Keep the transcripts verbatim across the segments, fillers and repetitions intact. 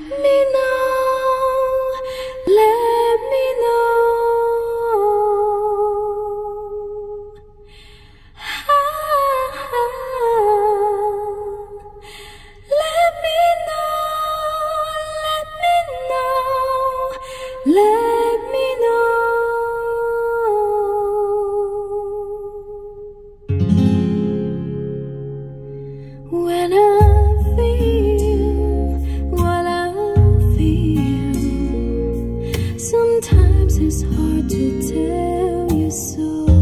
me know, let me know. Let me know, let me know, let me know. When I feel what I feel, sometimes it's hard to tell you so.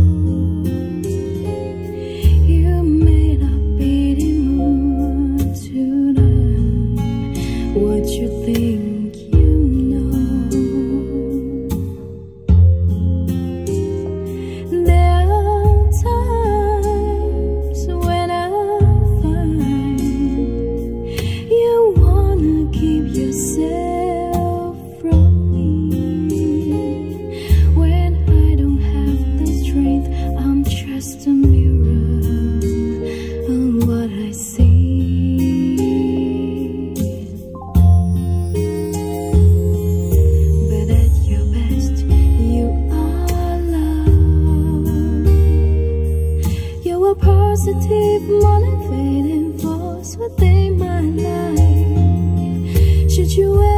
You may not be the mood to know what you think you know. There are times when I find you wanna keep yourself from me. When I don't have the strength, I'm just a mirror of what I see. But at your best, you are love. You're a positive, motivating force within my life. Should you